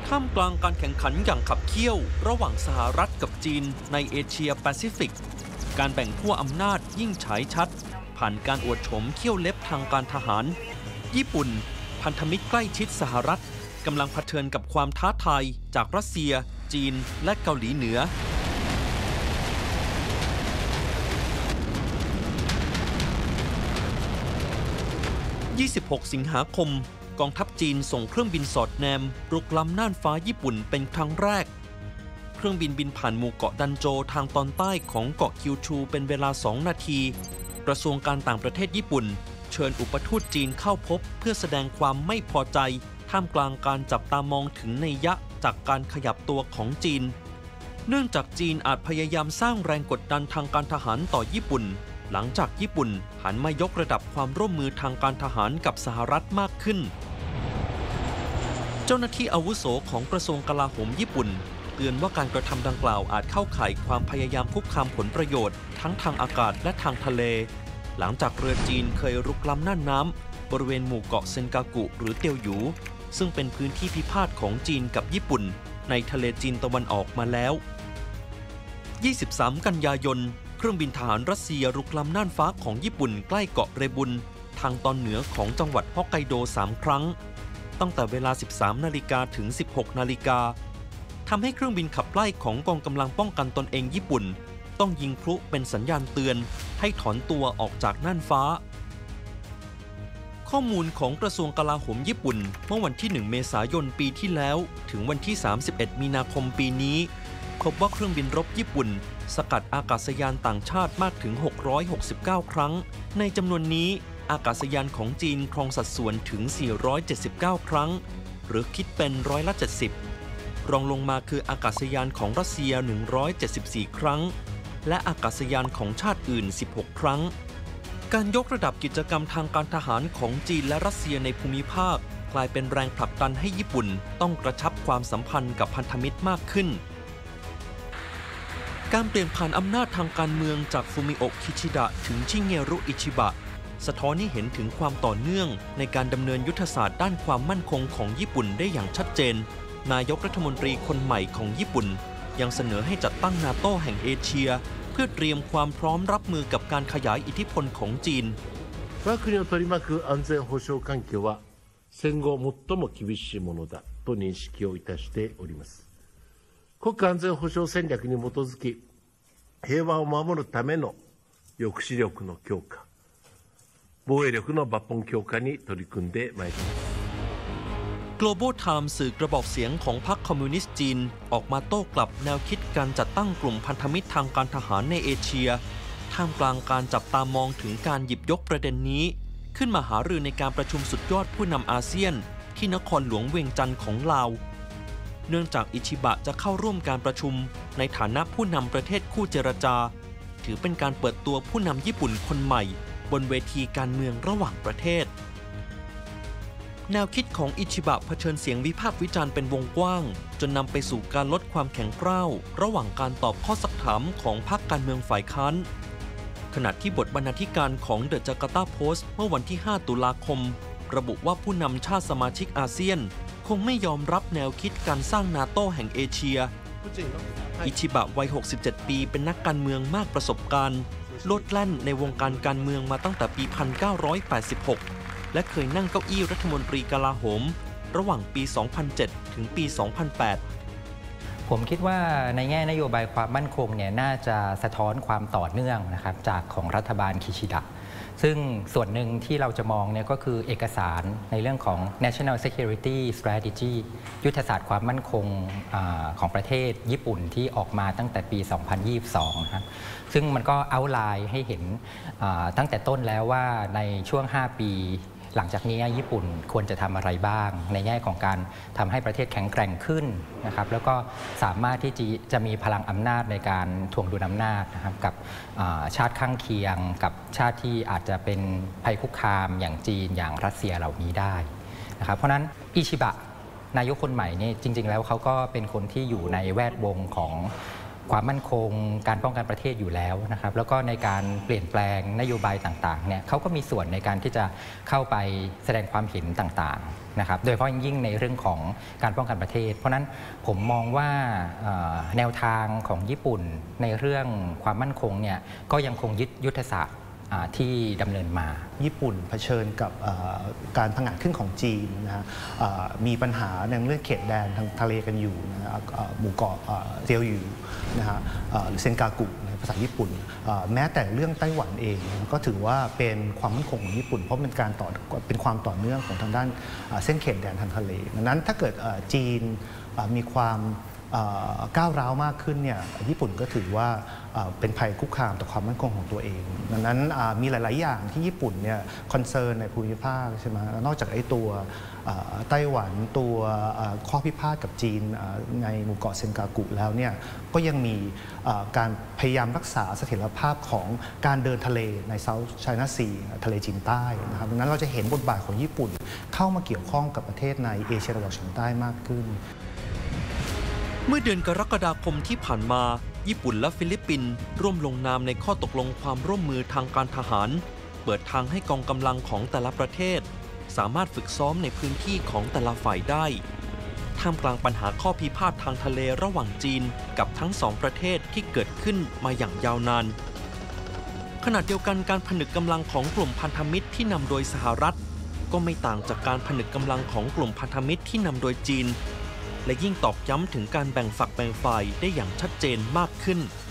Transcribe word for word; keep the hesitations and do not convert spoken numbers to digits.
ท่ามกลางการแข่งขันอย่างขับเคี่ยวระหว่างสหรัฐกับจีนในเอเชียแปซิฟิกการแบ่งขั้วอำนาจยิ่งฉายชัดผ่านการอวดโฉมเขี้ยวเล็บทางการทหารญี่ปุ่นพันธมิตรใกล้ชิดสหรัฐกำลังเผชิญกับความท้าทายจากรัสเซียจีนและเกาหลีเหนือยี่สิบหกสิงหาคมกองทัพจีนส่งเครื่องบินสอดแนมรุกล้ำน่านฟ้าญี่ปุ่นเป็นครั้งแรกเครื่องบินบินผ่านหมู่เกาะดันโจทางตอนใต้ของเกาะคิวชูเป็นเวลาสองนาทีกระทรวงการต่างประเทศญี่ปุ่นเชิญอุปทูตจีนเข้าพบเพื่อแสดงความไม่พอใจท่ามกลางการจับตามองถึงนัยยะจากการขยับตัวของจีนเนื่องจากจีนอาจพยายามสร้างแรงกดดันทางการทหารต่อญี่ปุ่นหลังจากญี่ปุ่นหันมายกระดับความร่วมมือทางการทหารกับสหรัฐมากขึ้นเจ้าหน้าที่อาวุโสของกระทรวงกลาโหมญี่ปุ่นเตือนว่าการกระทำดังกล่าวอาจเข้าข่ายความพยายามคุกคามผลประโยชน์ทั้งทางอากาศและทางทะเลหลังจากเรือจีนเคยรุกล้ำน่านน้ำบริเวณหมู่เกาะเซนกากุหรือเตียวหยูซึ่งเป็นพื้นที่พิพาทของจีนกับญี่ปุ่นในทะเลจีนตะวันออกมาแล้วยี่สิบสามกันยายนเครื่องบินทหารรัสเซียรุกล้ำน่านฟ้าของญี่ปุ่นใกล้เกาะเรบุนทางตอนเหนือของจังหวัดฮอกไกโดสามครั้งตั้งแต่เวลา สิบสามนาฬิกา ถึง สิบหกนาฬิกาทำให้เครื่องบินขับไล่ของกองกำลังป้องกันตนเองญี่ปุ่นต้องยิงพลุเป็นสัญญาณเตือนให้ถอนตัวออกจากน่านฟ้าข้อมูลของกระทรวงกลาโหมญี่ปุ่นเมื่อวันที่หนึ่งเมษายนปีที่แล้วถึงวันที่สามสิบเอ็ดมีนาคมปีนี้พบว่าเครื่องบินรบญี่ปุ่นสกัดอากาศยานต่างชาติมากถึงหกร้อยหกสิบเก้าครั้งในจำนวนนี้อากาศยานของจีนครองสัดส่วนถึงสี่ร้อยเจ็ดสิบเก้าครั้งหรือคิดเป็นร้อยละเจ็ดสิบรองลงมาคืออากาศยานของรัสเซียหนึ่งร้อยเจ็ดสิบสี่ครั้งและอากาศยานของชาติอื่นสิบหกครั้งการยกระดับกิจกรรมทางการทหารของจีนและรัสเซียในภูมิภาคกลายเป็นแรงผลักดันให้ญี่ปุ่นต้องกระชับความสัมพันธ์กับพันธมิตรมากขึ้นการเปลี่ยนผ่านอำนาจทางการเมืองจากฟูมิโอะ คิชิดะถึงชิเงรุอิชิบะสะท้อนให้เห็นถึงความต่อเนื่องในการดำเนินยุทธศาสตร์ด้านความมั่นคงของญี่ปุ่นได้อย่างชัดเจนนายกรัฐมนตรีคนใหม่ของญี่ปุ่นยังเสนอให้จัดตั้งนาโต้แห่งเอเชียเพื่อเตรียมความพร้อมรับมือกับการขยายอิทธิพลของจีน我が国を取り巻く安全保障環境は戦後最も厳しいものだと認識をいたしております国家安全保障戦略に基づき平和を守るための抑止力の強化防衛力の抜本強化に取り組んでまいります Global Times สื่อกระบอกเสียงของพรรคคอมมิวนิสต์จีนออกมาโต้กลับแนวคิดการจัดตั้งกลุ่มพันธมิตรทางการทหารในเอเชียท่ามกลางการจับตามองถึงการหยิบยกประเด็นนี้ขึ้นมาหารือในการประชุมสุดยอดผู้นำอาเซียนที่นครหลวงเวียงจันทร์ของลาวเนื่องจากอิชิบะจะเข้าร่วมการประชุมในฐานะผู้นำประเทศคู่เจรจาถือเป็นการเปิดตัวผู้นำญี่ปุ่นคนใหม่บนเวทีการเมืองระหว่างประเทศแนวคิดของอิชิบะเผชิญเสียงวิพากษ์วิจารณ์เป็นวงกว้างจนนำไปสู่การลดความแข็งกร้าวระหว่างการตอบข้อสักถามของพรรคการเมืองฝ่ายค้านขณะที่บทบรรณาธิการของเดอะจาการ์ตาโพสต์เมื่อวันที่ห้าตุลาคมระบุว่าผู้นำชาติสมาชิกอาเซียนคงไม่ยอมรับแนวคิดการสร้างนาโต้แห่งเอเชียอิชิบะวัยหกสิบเจ็ดปีเป็นนักการเมืองมากประสบการณ์โลดแล่นในวงการการเมืองมาตั้งแต่ปีหนึ่งพันเก้าร้อยแปดสิบหกและเคยนั่งเก้าอี้รัฐมนตรีกลาโหมระหว่างปี สองพันเจ็ด ถึงปี สองพันแปดผมคิดว่าในแง่นโยบายความมั่นคงเนี่ยน่าจะสะท้อนความต่อเนื่องนะครับจากของรัฐบาลคิชิดะซึ่งส่วนหนึ่งที่เราจะมองเนี่ยก็คือเอกสารในเรื่องของ National Security Strategy ยุทธศาสตร์ความมั่นคงของประเทศญี่ปุ่นที่ออกมาตั้งแต่ปี สองพันยี่สิบสอง นะครับซึ่งมันก็เอาท์ไลน์ให้เห็นตั้งแต่ต้นแล้วว่าในช่วงห้าปีหลังจากนี้ญี่ปุ่นควรจะทำอะไรบ้างในแง่ของการทำให้ประเทศแข็งแกร่งขึ้นนะครับแล้วก็สามารถที่จะจะมีพลังอำนาจในการถ่วงดุลอำนาจนะครับกับชาติข้างเคียงกับชาติที่อาจจะเป็นภัยคุกคามอย่างจีนอย่างรัสเซียเหล่านี้ได้นะครับเพราะนั้นอิชิบะนายกคนใหม่นี่จริงๆแล้วเขาก็เป็นคนที่อยู่ในแวดวงของความมั่นคงการป้องกันประเทศอยู่แล้วนะครับแล้วก็ในการเปลี่ยนแปลงนโยบายต่างๆเนี่ยเขาก็มีส่วนในการที่จะเข้าไปแสดงความเห็นต่างๆนะครับโดยเฉพาะยิ่งในเรื่องของการป้องกันประเทศเพราะนั้นผมมองว่าแนวทางของญี่ปุ่นในเรื่องความมั่นคงเนี่ยก็ยังคงยึดยุทธศาสตร์ที่ดำเนินมาญี่ปุ่นเผชิญกับการผงาดขึ้นของจีนนะฮะมีปัญหาในเรื่องเขตแดนทางทะเลกันอยู่นะหมู่เกาะเจียวหยูนะฮะหรือเซนกากุในภาษาญี่ปุ่นแม้แต่เรื่องไต้หวันเองก็ถือว่าเป็นความมั่นคงของญี่ปุ่นเพราะเป็นการต่อเป็นความต่อเนื่องของทางด้านเส้นเขตแดนทางทะเลดังนั้นถ้าเกิดจีนมีความก้าวร้าวมากขึ้นเนี่ยญี่ปุ่นก็ถือว่าเป็นภัยคุกคามต่อความมั่นคงของตัวเองดังนั้นมีหลายๆอย่างที่ญี่ปุ่นเนี่ยคอนเซิร์นในภูมิภาคใช่ไหมนอกจากไอ้ตัวไต้หวันตัวข้อพิพาทกับจีนในหมู่เกาะเซนกากุแล้วเนี่ยก็ยังมีการพยายามรักษาเสถียรภาพของการเดินทะเลในเซาท์ไชน่าซีทะเลจีนใต้นะครับดังนั้นเราจะเห็นบทบาทของญี่ปุ่นเข้ามาเกี่ยวข้องกับประเทศในเอเชียตะวันออกเฉียงใต้มากขึ้นเมื่อเดือนกรกฎาคมที่ผ่านมาญี่ปุ่นและฟิลิปปินส์ร่วมลงนามในข้อตกลงความร่วมมือทางการทหารเปิดทางให้กองกำลังของแต่ละประเทศสามารถฝึกซ้อมในพื้นที่ของแต่ละฝ่ายได้ท่ามกลางปัญหาข้อพิพาททางทะเลระหว่างจีนกับทั้งสองประเทศที่เกิดขึ้นมาอย่างยาวนานขณะเดียวกันการผนึกกำลังของกลุ่มพันธมิตรที่นำโดยสหรัฐก็ไม่ต่างจากการผนึกกำลังของกลุ่มพันธมิตรที่นำโดยจีนและยิ่งตอกย้ำถึงการแบ่งฝักแบ่งฝ่ายได้อย่างชัดเจนมากขึ้น